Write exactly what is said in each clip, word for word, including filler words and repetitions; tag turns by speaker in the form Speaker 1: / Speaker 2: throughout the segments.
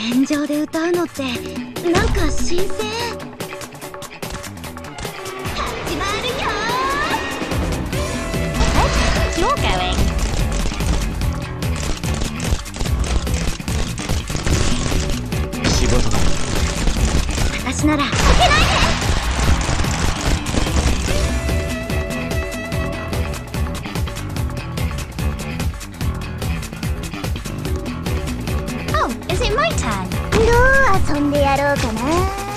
Speaker 1: 戦場で歌うのってなんか新鮮。始まるよー。You're going。
Speaker 2: 仕事だ。
Speaker 1: 私なら負けないで。
Speaker 3: Is it my turn?
Speaker 1: どう遊んでやろうかな。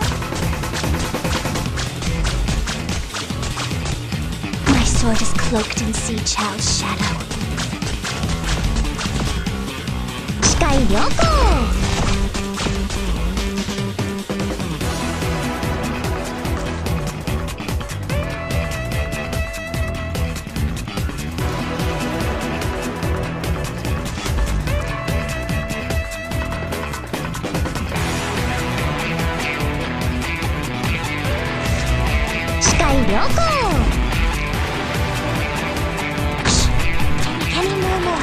Speaker 3: My sword is cloaked in Sea Chow's shadow.
Speaker 1: 視界良好。良好。
Speaker 3: Any more more?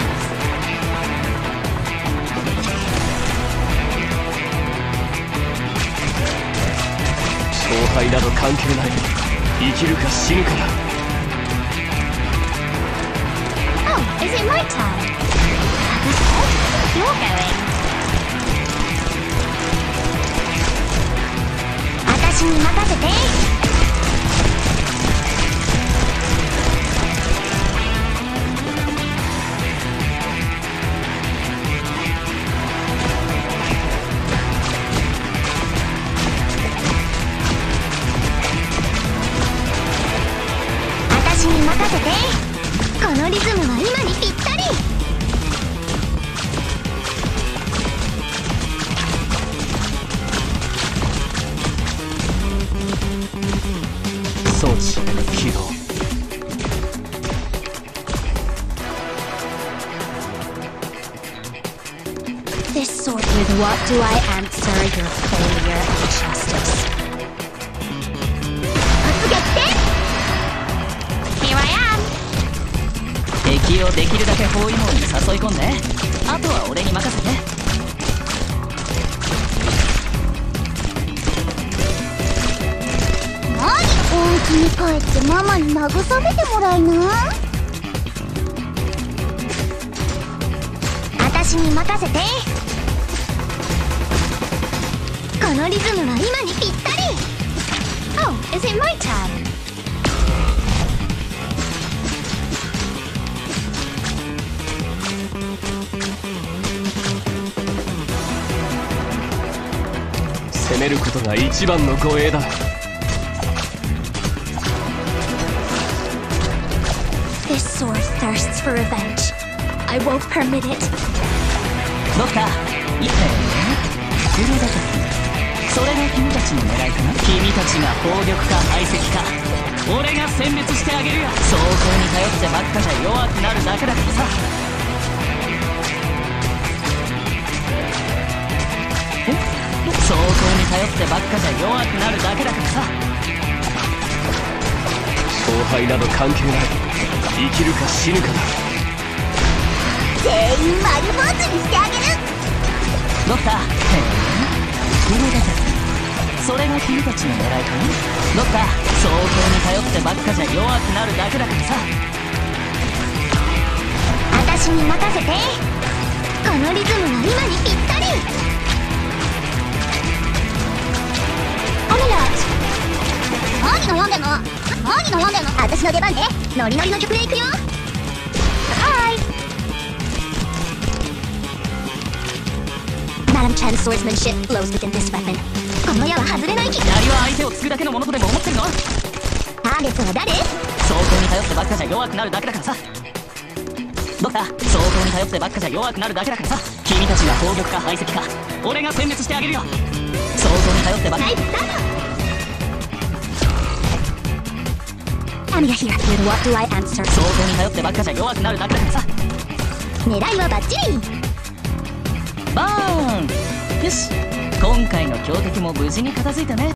Speaker 2: 勝敗など関係ない。生きるか死ぬかだ。
Speaker 3: Oh, is it my turn? You're going.
Speaker 1: 私に任せて。私に任せて。このリズムは今にぴったり。
Speaker 2: 装置起動。
Speaker 3: This sword. With what do I answer your failure of justice?
Speaker 1: 突撃って。
Speaker 3: Here I am.
Speaker 4: 敵をできるだけ包囲網に誘い込んで、あとは俺に任せて。
Speaker 1: 何お家に帰ってママに慰めてもらいな。私に任せて。このリズムは今にぴったり。
Speaker 3: Oh, is it my turn?
Speaker 2: 攻めることが一番の護衛だ。
Speaker 3: This sword thirsts for revenge. I won't permit it.
Speaker 4: どっかいいね。それだけ。それが君たちの狙いかな。君たちが砲玉か排斥か、俺が殲滅してあげるよ。装甲に頼ってばっかじゃ弱くなるだけだからさ。装甲に頼ってばっかじゃ弱くなるだけだからさ。
Speaker 2: 勝敗など関係ない。生きるか死ぬかだ。
Speaker 1: 全員丸坊主にしてあげる。
Speaker 4: ドクター。へえ、これだけ。それが君たちの狙いかな。ドクター、装甲に頼ってばっかじゃ弱くなるだけだからさ。
Speaker 1: 私に任せて。このリズムは今にぴったり。何悩んでんの。何悩んでんの。私の出番でノリノリの曲でいくよ。はい。
Speaker 3: Madame Chan's swordsmanship flows within this weapon.
Speaker 1: この矢は外れない気。
Speaker 4: 槍は相手を突くだけのものとでも思ってるの。
Speaker 1: ターゲットは誰。
Speaker 4: 装甲に頼ってばっかじゃ弱くなるだけだからさ。ドクター、装甲に頼ってばっかじゃ弱くなるだけだからさ。君たちが砲玉か排斥か、俺が殲滅してあげるよ。装甲に頼ってばっか。
Speaker 1: はい、スタート。
Speaker 3: Amiya here. With what do I answer?
Speaker 4: 装甲に頼ってばっかじゃ弱くなるだけだからさ。
Speaker 1: 狙いはバッチリ。
Speaker 4: バーン。よし、今回の強敵も無事に片付いたね。